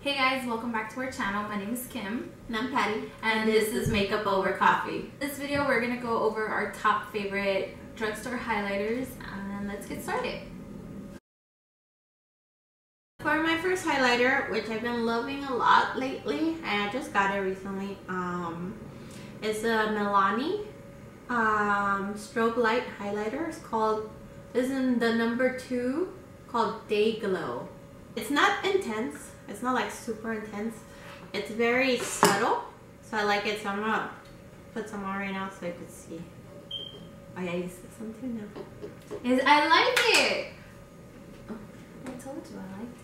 Hey guys, welcome back to our channel. My name is Kim. And I'm Patty. And this is Makeup Over Coffee. This video we're going to go over our top favorite drugstore highlighters and let's get started. For my first highlighter, which I've been loving a lot lately, and I just got it recently, it's a Milani strobe light highlighter. This is the number 2, called Day Glow. It's not intense. It's not like super intense. It's very subtle, so I like it. So I'm gonna put some on right now so you can see. Oh yeah, you see something now. I like it. Oh, I told you I liked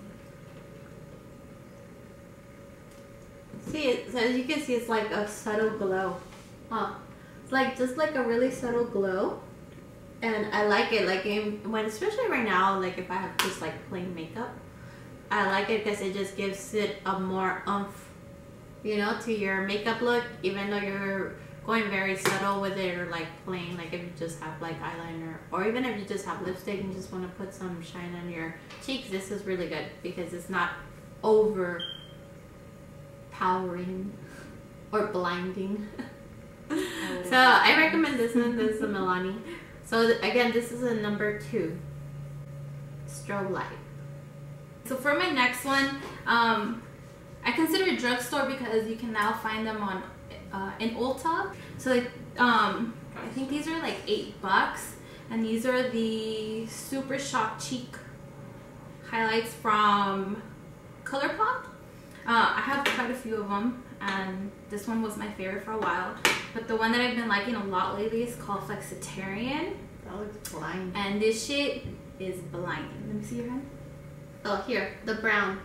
it. See, so as you can see, it's like a subtle glow. It's like just like a really subtle glow, and I like it. Like when, especially right now, like if I have just like plain makeup, I like it because it just gives it a more oomph, you know, to your makeup look. Even though you're going very subtle with it, or like plain, like if you just have like eyeliner, or even if you just have lipstick and just want to put some shine on your cheeks, this is really good because it's not overpowering or blinding. So I recommend this one. This is the Milani. So again, this is a number 2 strobe light. So for my next one, I consider it drugstore because you can now find them on in Ulta. So like, I think these are like $8, and these are the Super Shock Cheek highlights from ColourPop. I have quite a few of them, and this one was my favorite for a while. But the one that I've been liking a lot lately is called Flexitarian. That looks blind. And this shit is blinding. Let me see your hand. Oh, here, the brown.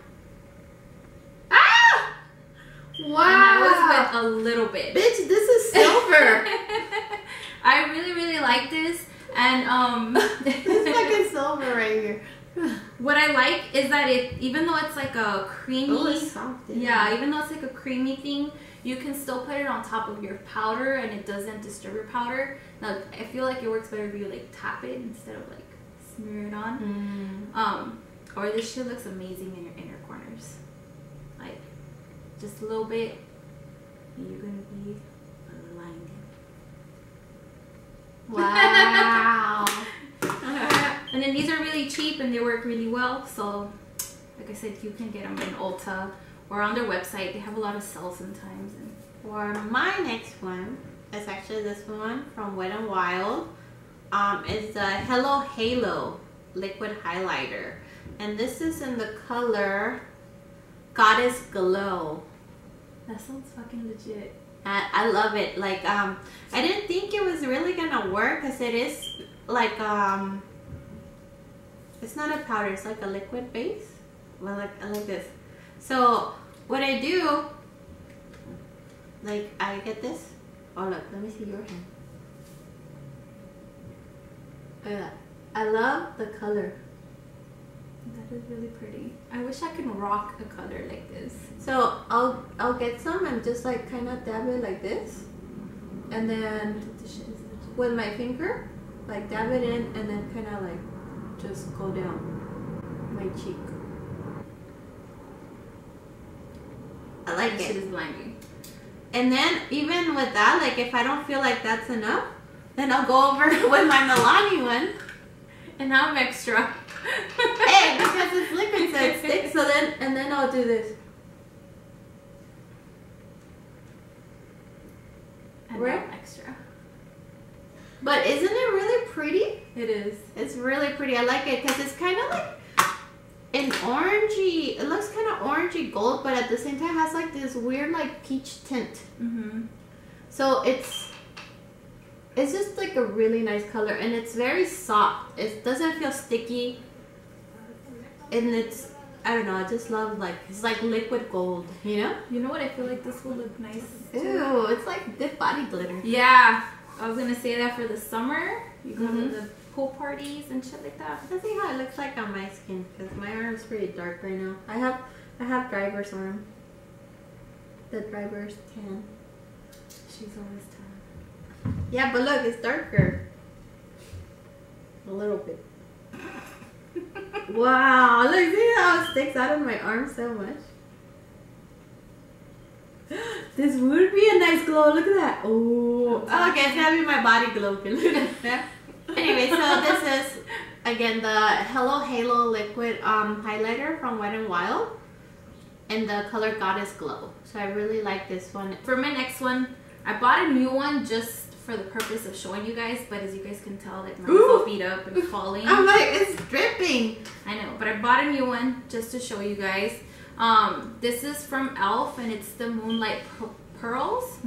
Ah! Wow! And that was with a little bit. Bitch, this is silver. I really like this, and this is like a silver right here. What I like is that even though it's like a creamy, it's soft, yeah, even though it's like a creamy thing, you can still put it on top of your powder, and it doesn't disturb your powder. Now, I feel like it works better if you like tap it instead of like smear it on. Or this shit looks amazing in your inner corners. Like, just a little bit, and you're gonna be blinded. Wow. And then these are really cheap and they work really well. So, like I said, you can get them in Ulta or on their website. They have a lot of sales sometimes. And for my next one, it's actually this one from Wet n Wild. It's the Hello Halo liquid highlighter. And this is in the color Goddess Glow. That sounds fucking legit. I love it. Like, I didn't think it was really gonna work because it is like, it's not a powder, it's like a liquid base. Well, like, I like this. So, what I do, like, I get this. Oh, look, let me see your hand. Look at that. I love the color. That is really pretty. I wish I could rock a color like this. So I'll get some and just like kind of dab it like this, and then with my finger like dab it in, and then kind of like just go down my cheek. I like it. Shit is blinding. And then even with that, like if I don't feel like that's enough, then I'll go over with my Milani one. And now I'm extra. Hey, because it's liquid, so it sticks. So then I'll do this. And right? now I'm extra. But isn't it really pretty? It is. It's really pretty. I like it because it's kind of like an orangey. It looks kind of orangey gold, but at the same time has like this weird like peach tint. So it's just like a really nice color, and it's very soft. It doesn't feel sticky, and it's, I don't know, I just love, like, it's like liquid gold, you know? You know what? I feel like this will look nice too. Ew, it's like dip body glitter. Yeah, I was gonna say that for the summer. You go to the pool parties and shit like that. Let's see how it looks like on my skin, because my arm's pretty dark right now. I have driver's arm. The driver's tan. She's always tan. Yeah, but look, it's darker. A little bit. Wow, look, see how it sticks out of my arm so much? This would be a nice glow. Look at that. Oh, okay, it's gonna be my body glow. Anyway, so this is again the Hello Halo liquid highlighter from Wet n Wild, and the color Goddess Glow. So I really like this one. For my next one, I bought a new one just for the purpose of showing you guys, but as you guys can tell, like mine's all beat up and falling. I'm like, it's dripping. I know, but I bought a new one just to show you guys. This is from e.l.f. and it's the Moonlight Pearls.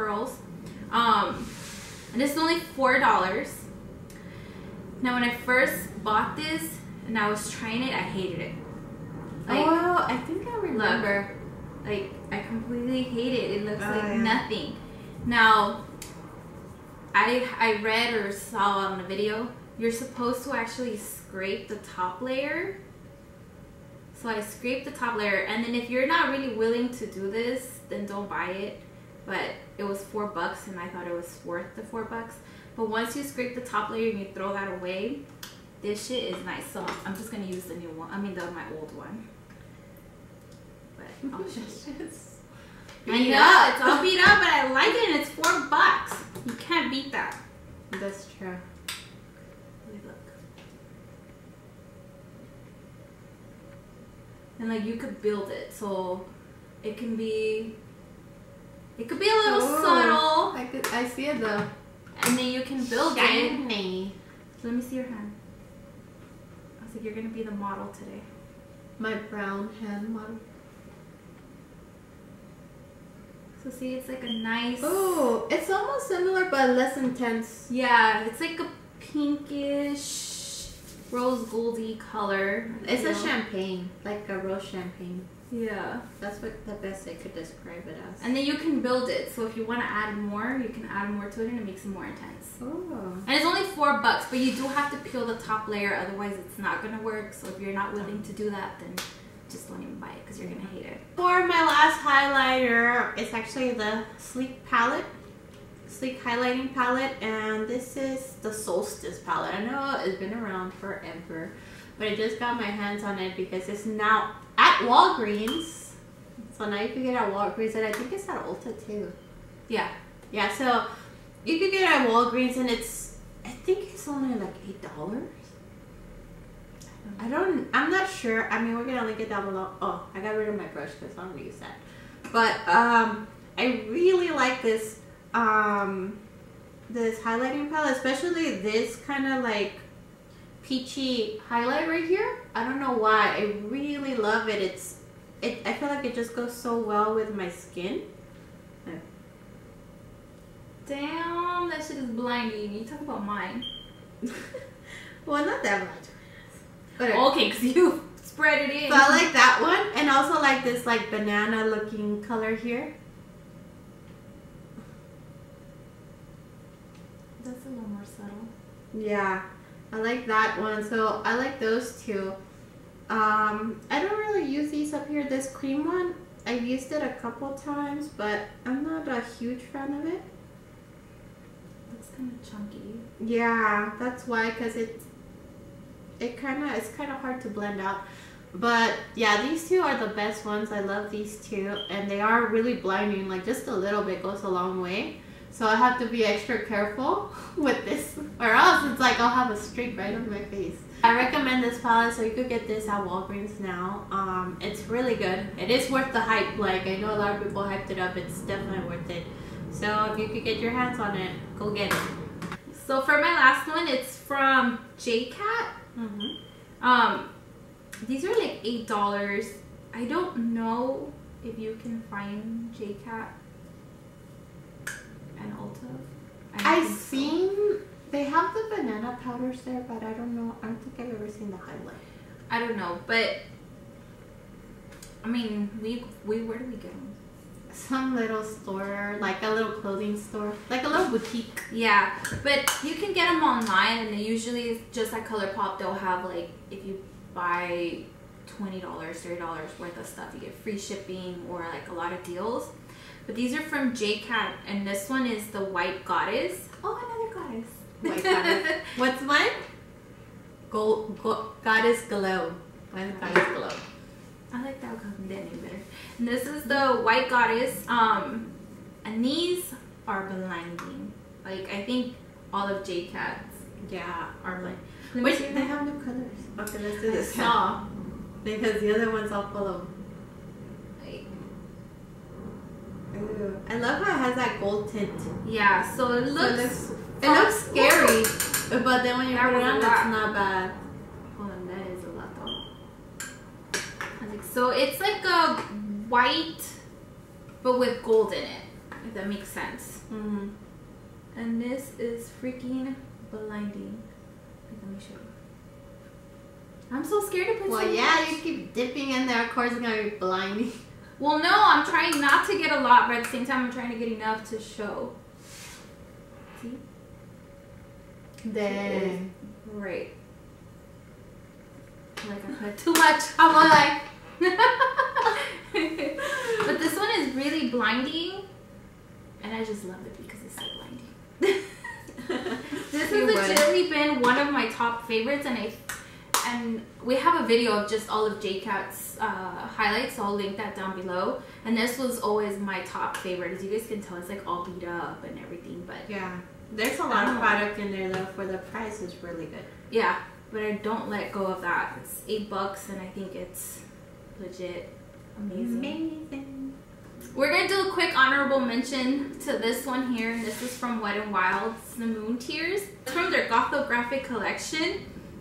And this is only $4. Now when I first bought this and I was trying it, I hated it. Like, oh, I think I remember. Look, like, I completely hate it. It looks like nothing. Now, I read or saw on the video, you're supposed to actually scrape the top layer. So I scraped the top layer, and then if you're not really willing to do this, then don't buy it. But it was $4 and I thought it was worth the $4. But once you scrape the top layer and you throw that away, this shit is nice. So I'm just gonna use the new one. I mean my old one. But I'll just I know it's all beat up, but I like it, and it's $4. You can't beat that. That's true. Look. And like you could build it, so it can be a little subtle. I see it though. And then you can build Shiny. it. Let me see your hand. I was like, you're gonna be the model today. My brown hand model. So see, it's like a nice. Oh, it's almost similar but less intense. Yeah, it's like a pinkish, rose goldy color. It's a champagne, like a rose champagne. Yeah, that's what the best I could describe it as. And then you can build it. So if you want to add more, you can add more to it, and it makes it more intense. Oh. And it's only $4, but you do have to peel the top layer, otherwise it's not gonna work. So if you're not willing to do that, then just don't even buy it because you're gonna hate it. For my last highlighter, it's actually the Sleek highlighting palette, and this is the Solstice palette. I know it's been around forever, but I just got my hands on it because it's now at Walgreens. So now you can get it at Walgreens, and I think it's at Ulta too. Yeah, so you can get it at Walgreens, and I think it's only like $8. I'm not sure. I mean, we're gonna link it down below. Oh, I got rid of my brush because I don't use that. But I really like this this highlighting palette, especially this kind of like peachy highlight right here. I don't know why. I really love it. I feel like it just goes so well with my skin. Damn, that shit is blinding. You talk about mine. Well, not that much. But okay, because you spread it in. So I like that one, and also like this like banana looking color here. That's a little more subtle. Yeah, I like that one. So I like those two. I don't really use these up here. This cream one, I've used it a couple times, but I'm not a huge fan of it. Looks kind of chunky. Yeah, that's why, because it's kind of hard to blend out. But yeah, these two are the best ones. I love these two, and they are really blinding. Like just a little bit goes a long way. So I have to be extra careful with this, or else it's like I'll have a streak right on my face. I recommend this palette, so you could get this at Walgreens now. It's really good. It is worth the hype. Like I know a lot of people hyped it up. It's definitely worth it. So if you could get your hands on it, go get it. So for my last one, it's from JCat. These are like $8. I don't know if you can find JCat and Ulta. I've seen they have the banana powders there, but I don't know. I don't think I've ever seen the highlight. I don't know, but I mean, we where do we get them? Some little store, like a little clothing store, like a little boutique. Yeah, but you can get them online, and usually just at ColourPop they'll have like, if you buy $20, $30 worth of stuff, you get free shipping or like a lot of deals. But these are from JCat, and this one is the White Goddess. Oh, another goddess. White Goddess. What's mine? Goddess Glow. Mine's Goddess Glow. I like that name better. And this is the White Goddess. And these are blinding. Like, I think all of JCat's are like. Wait, they have new colors. Okay, let's do this. Saw. Because the other one's all full of. Ooh. I love how it has that gold tint. Yeah, so it looks scary, but then when you put it on, it's not bad. Hold on, that is a lot though. So it's like a white, but with gold in it, if that makes sense. Mm-hmm. And this is freaking blinding. Let me show you. I'm so scared to put. Well, yeah, you keep dipping in there. Of course, it's gonna be blinding. Well, no, I'm trying not to get a lot, but at the same time, I'm trying to get enough to show. See? Dang. Right. Like I put too much. I'm like. But this one is really blinding, and I just love it because it's so blinding. This has legitimately been one of my top favorites, and we have a video of just all of JCat's highlights, so I'll link that down below. And this was always my top favorite. As you guys can tell, it's like all beat up and everything, but yeah, there's a lot of product in there though. For the price, is really good. Yeah, but I don't let go of that. It's $8, and I think it's legit amazing. We're gonna do a quick honorable mention to this one here, and this is from Wet n Wild's The Moon Tears. It's from their Gothographic collection.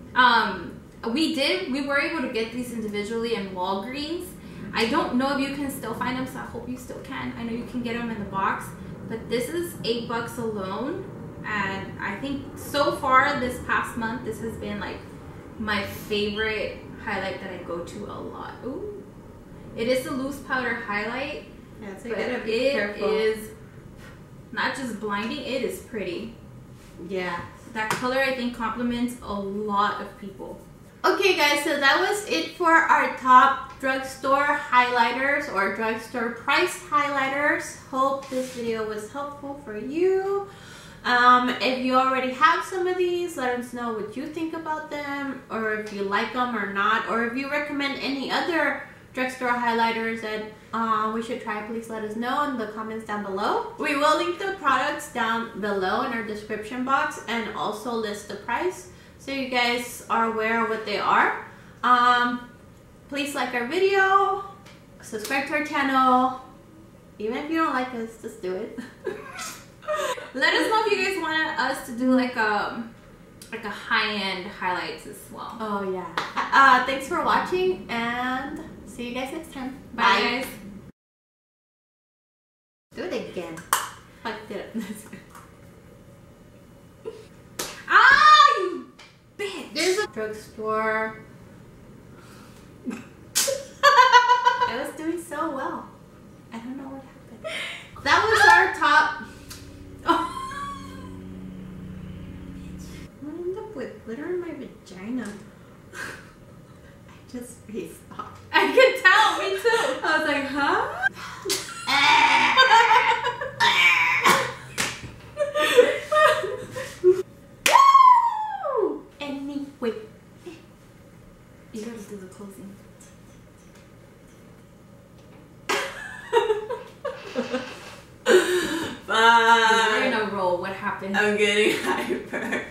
We were able to get these individually in Walgreens. I don't know if you can still find them, so I hope you still can. I know you can get them in the box, but this is $8 alone. And I think so far this past month, this has been like my favorite highlight that I go to a lot. Ooh. It is a loose powder highlight, yeah, so but it is not just blinding, it is pretty. Yeah. That color, I think, compliments a lot of people. Okay guys, so that was it for our top drugstore highlighters or drugstore price highlighters. Hope this video was helpful for you. If you already have some of these, let us know what you think about them, or if you like them or not, or if you recommend any other drugstore highlighters that we should try. Please let us know in the comments down below. We will link the products down below in our description box and also list the price so you guys are aware of what they are. Please like our video, subscribe to our channel. Even if you don't like us, just do it. Let us know if you guys want us to do like a high-end highlights as well. Oh yeah. Thanks for watching, and see you guys next time. Bye guys. Do it again. Fuck it. Ah, you bitch. There's a drugstore. I was doing so well. I don't know what happened. That was our top. Oh. I end up with glitter in my vagina. I just spaced off. I can tell, me too. I was like, huh? Anyway, you gotta do the closing. Bye. You're in a roll. What happened? I'm getting hyper.